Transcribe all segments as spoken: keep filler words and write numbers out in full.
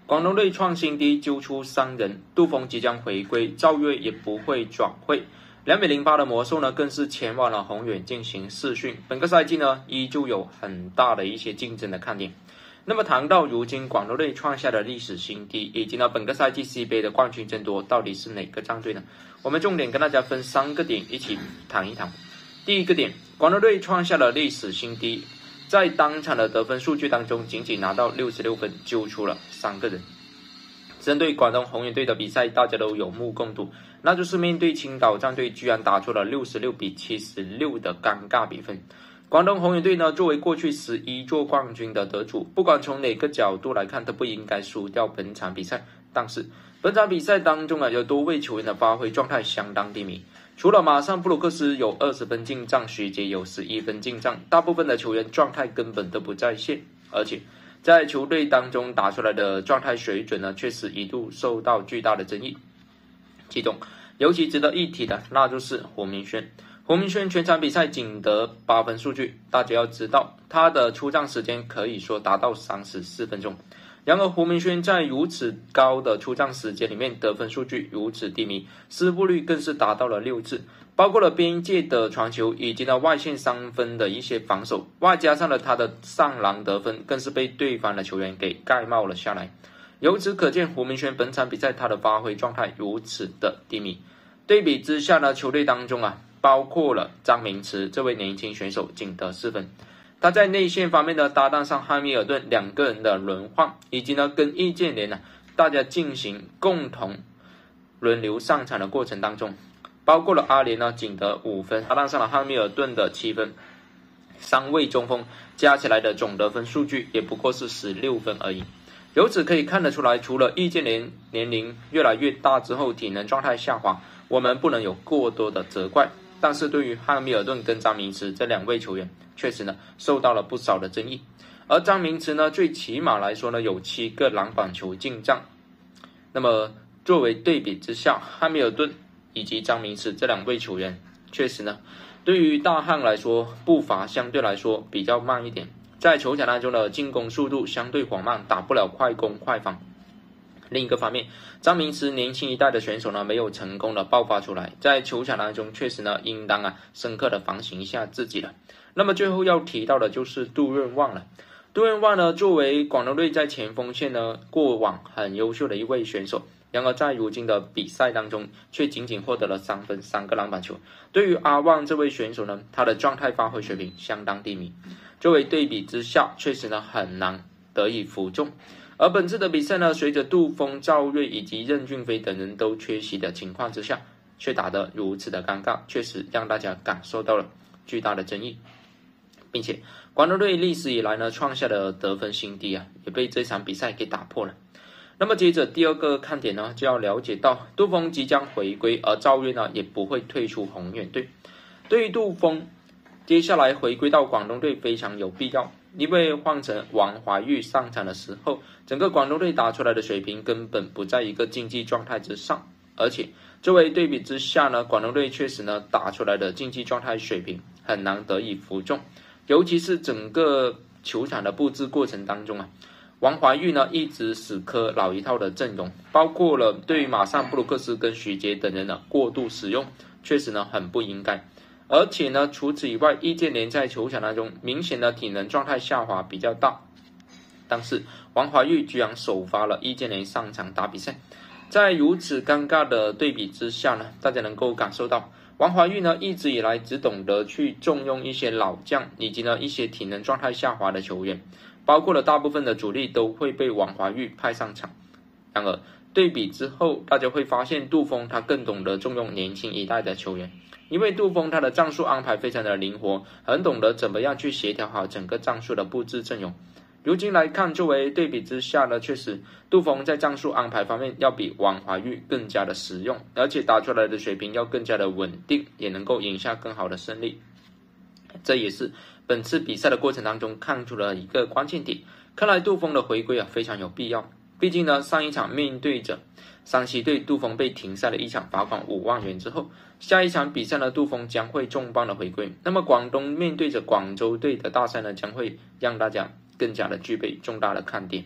广东队创新低揪出三人，杜锋即将回归，赵睿也不会转会。两比零八的魔兽呢，更是前往了宏远进行试训。本个赛季呢，依旧有很大的一些竞争的看点。那么谈到如今广东队创下的历史新低，以及呢本个赛季 C 杯的冠军争夺，到底是哪个战队呢？我们重点跟大家分三个点一起谈一谈。第一个点，广东队创下了历史新低，在当场的得分数据当中，仅仅拿到六十六分，揪出了三个人。针对广东宏远队的比赛，大家都有目共睹，那就是面对青岛战队，居然打出了六十六比七十六的尴尬比分。广东宏远队呢，作为过去十一座冠军的得主，不管从哪个角度来看，都不应该输掉本场比赛。但是本场比赛当中啊，有多位球员的发挥状态相当低迷。除了马上布鲁克斯有二十分进账，许杰有十一分进账，大部分的球员状态根本都不在线，而且在球队当中打出来的状态水准呢，确实一度受到巨大的争议。其中尤其值得一提的，那就是胡明轩。胡明轩全场比赛仅得八分数据，大家要知道他的出账时间可以说达到三十四分钟。然而胡明轩在如此高的出账时间里面，得分数据如此低迷，失误率更是达到了六次，包括了边界的传球以及呢外线三分的一些防守，外加上了他的上篮得分，更是被对方的球员给盖帽了下来。由此可见，胡明轩本场比赛他的发挥状态如此的低迷。对比之下呢，球队当中啊，包括了张明慈这位年轻选手仅得四分。他在内线方面呢，搭档上汉密尔顿两个人的轮换，以及呢跟易建联呢大家进行共同轮流上场的过程当中，包括了阿联呢仅得五分，搭档上了汉密尔顿的七分，三位中锋加起来的总得分数据也不过是十六分而已。由此可以看得出来，除了易建联年龄越来越大之后体能状态下滑，我们不能有过多的责怪。但是对于汉密尔顿跟张明慈这两位球员，确实呢受到了不少的争议。而张明慈呢，最起码来说呢有七个篮板球进账。那么作为对比之下，汉密尔顿以及张明慈这两位球员，确实呢对于大汉来说步伐相对来说比较慢一点，在球场当中的进攻速度相对缓慢，打不了快攻快防。另一个方面，张明慈年轻一代的选手呢，没有成功的爆发出来，在球场当中确实呢，应当啊深刻的反省一下自己了。那么最后要提到的就是杜润旺了。杜润旺呢，作为广东队在前锋线呢过往很优秀的一位选手，然而在如今的比赛当中，却仅仅获得了三分三个篮板球。对于阿旺这位选手呢，他的状态发挥水平相当低迷，作为对比之下，确实呢很难得以服众。而本次的比赛呢，随着杜锋、赵睿以及任骏飞等人都缺席的情况之下，却打得如此的尴尬，确实让大家感受到了巨大的争议，并且广东队历史以来呢创下的得分新低啊，也被这场比赛给打破了。那么接着第二个看点呢，就要了解到杜锋即将回归，而赵睿呢也不会退出宏远队。对于杜锋接下来回归到广东队非常有必要，因为换成王怀玉上场的时候，整个广东队打出来的水平根本不在一个竞技状态之上，而且作为对比之下呢，广东队确实呢打出来的竞技状态水平很难得以服众，尤其是整个球场的布置过程当中啊，王怀玉呢一直死磕老一套的阵容，包括了对于马上布鲁克斯跟许杰等人的过度使用，确实呢很不应该。而且呢，除此以外，易建联在球场当中明显的体能状态下滑比较大，但是王怀玉居然首发了易建联上场打比赛。在如此尴尬的对比之下呢，大家能够感受到王怀玉呢一直以来只懂得去重用一些老将以及呢一些体能状态下滑的球员，包括了大部分的主力都会被王怀玉派上场。然而对比之后，大家会发现杜锋他更懂得重用年轻一代的球员，因为杜锋他的战术安排非常的灵活，很懂得怎么样去协调好整个战术的布置阵容。如今来看，作为对比之下呢，确实杜锋在战术安排方面要比王怀玉更加的实用，而且打出来的水平要更加的稳定，也能够赢下更好的胜利。这也是本次比赛的过程当中看出了一个关键点，看来杜锋的回归啊非常有必要。毕竟呢，上一场面对着山西队，杜锋被停赛了一场，罚款五万元之后，下一场比赛呢，杜锋将会重磅的回归。那么广东面对着广州队的大赛呢，将会让大家更加的具备重大的看点。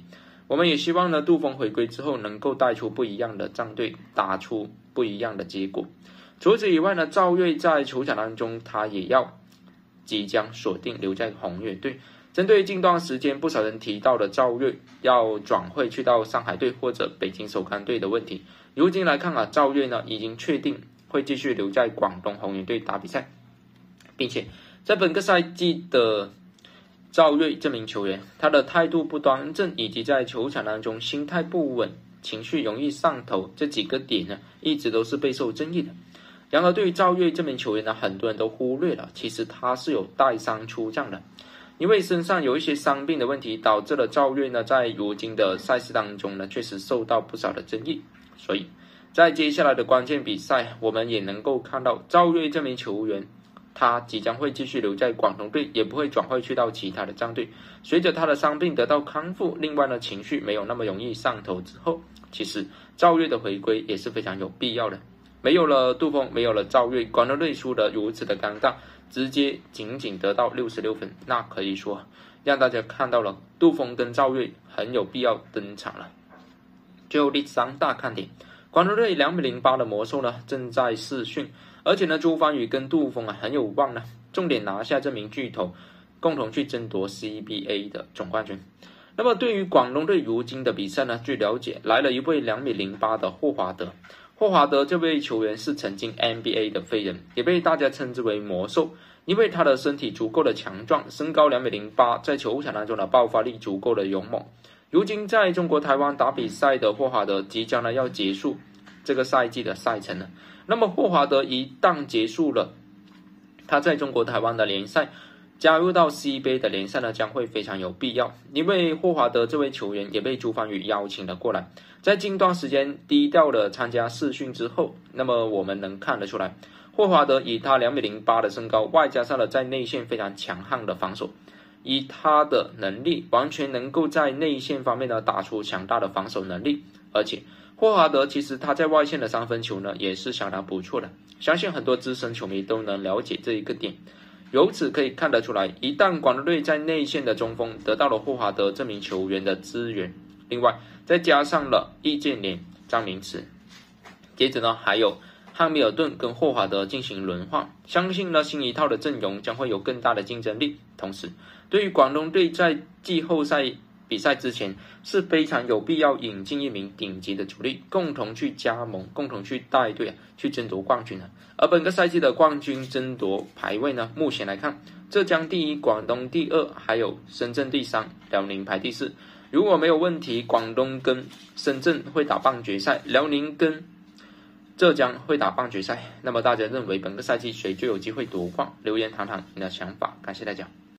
我们也希望呢，杜锋回归之后能够带出不一样的战队，打出不一样的结果。除此以外呢，赵睿在球场当中，他也要即将锁定留在红雀队。针对近段时间不少人提到的赵睿要转会去到上海队或者北京首钢队的问题，如今来看啊，赵睿呢已经确定会继续留在广东宏远队打比赛，并且在本个赛季的赵睿这名球员，他的态度不端正，以及在球场当中心态不稳、情绪容易上头这几个点呢，一直都是备受争议的。然而，对于赵睿这名球员呢，很多人都忽略了，其实他是有带伤出战的，因为身上有一些伤病的问题，导致了赵睿呢在如今的赛事当中呢，确实受到不少的争议。所以，在接下来的关键比赛，我们也能够看到赵睿这名球员，他即将会继续留在广东队，也不会转会去到其他的战队。随着他的伤病得到康复，另外呢，情绪没有那么容易上头之后，其实赵睿的回归也是非常有必要的。没有了杜锋，没有了赵睿，广东队输得如此的尴尬，直接仅仅得到六十六分，那可以说让大家看到了杜锋跟赵睿很有必要登场了。最后第三大看点，广东队两比零八的魔兽呢正在试训，而且呢朱芳雨跟杜锋啊很有望呢，重点拿下这名巨头，共同去争夺 C B A 的总冠军。那么对于广东队如今的比赛呢，据了解来了一位两米零八的霍华德。霍华德这位球员是曾经 N B A 的飞人，也被大家称之为魔兽，因为他的身体足够的强壮，身高两米零八，在球场当中的爆发力足够的勇猛。如今在中国台湾打比赛的霍华德即将呢要结束这个赛季的赛程了。那么霍华德一旦结束了他在中国台湾的联赛，加入到 C B A 的联赛呢将会非常有必要，因为霍华德这位球员也被朱芳雨邀请了过来，在近段时间低调的参加试训之后，那么我们能看得出来，霍华德以他两米零八的身高，外加上了在内线非常强悍的防守，以他的能力完全能够在内线方面呢打出强大的防守能力，而且霍华德其实他在外线的三分球呢也是相当不错的，相信很多资深球迷都能了解这一个点。由此可以看得出来，一旦广东队在内线的中锋得到了霍华德这名球员的资源，另外再加上了易建联、张明慈，接着呢还有汉密尔顿跟霍华德进行轮换，相信呢新一套的阵容将会有更大的竞争力。同时，对于广东队在季后赛比赛之前是非常有必要引进一名顶级的主力，共同去加盟，共同去带队啊，去争夺冠军的。而本个赛季的冠军争夺排位呢，目前来看，浙江第一，广东第二，还有深圳第三，辽宁排第四。如果没有问题，广东跟深圳会打半决赛，辽宁跟浙江会打半决赛。那么大家认为本个赛季谁最有机会夺冠？留言谈谈你的想法，感谢大家。